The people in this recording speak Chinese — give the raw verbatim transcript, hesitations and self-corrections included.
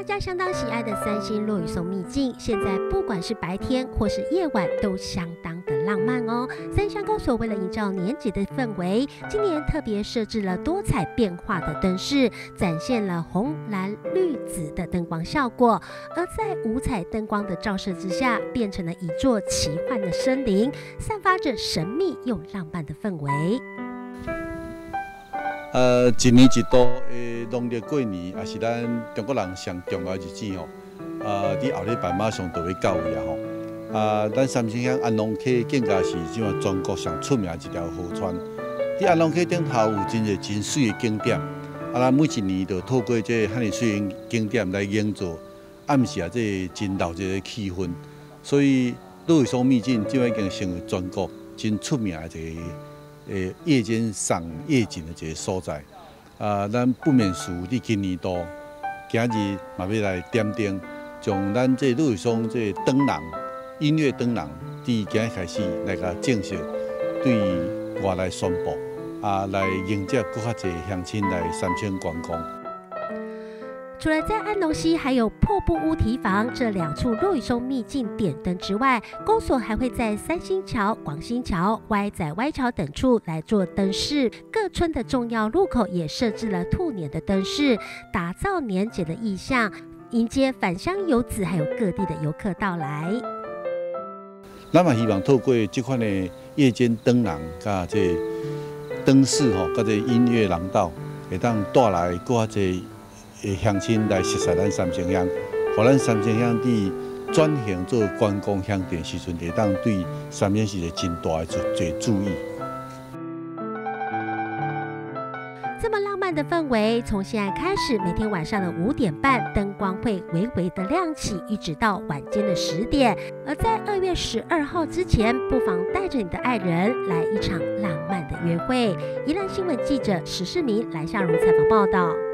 家相当喜爱的三星落羽松秘境，现在不管是白天或是夜晚都相当的浪漫哦。三乡公所为了营造年节的氛围，今年特别设置了多彩变化的灯饰，展现了红、蓝、绿、紫的灯光效果。而在五彩灯光的照射之下，变成了一座奇幻的森林，散发着神秘又浪漫的氛围。 呃，一年一度的农历过年，也是咱中国人上重要的日子吼。啊，伫后礼拜马上就会到位啊吼。啊，咱三星乡安龙溪更加是即马全国上出名的一条河川。伫安龙溪顶头有真侪真水的景点，啊，咱每一年就透过这汉尼水的景点来营造暗时啊这真闹热的气氛。所以落羽松秘境即马已经成为全国真出名的一个。诶，夜间赏夜景的一个所在，啊，咱不免俗伫今年度，今日嘛要来点灯，从咱这落羽松这灯笼、音乐灯笼，伫今日开始来个正式对外来宣布，啊，来迎接更较侪乡亲来三星观光。 除了在安龙溪还有破布屋堤防这两处落羽松秘境点灯之外，公所还会在三星桥、广兴桥、歪仔歪桥等处来做灯饰。各村的重要路口也设置了兔年的灯饰，打造年节的意象，迎接返乡游子还有各地的游客到来。 咱嘛希望透过这款的夜间灯笼、甲这灯饰吼，甲这音乐廊道，会当带来更较侪。诶，乡亲来熟悉咱三星乡，互咱三星乡伫转型做观光乡镇时阵，会当对三星是一个真大的一个注意。 这么浪漫的氛围，从现在开始，每天晚上的五点半，灯光会微微的亮起，一直到晚间的十点。而在二月十二号之前，不妨带着你的爱人来一场浪漫的约会。宜兰新闻记者史世明、蓝夏如采访报道。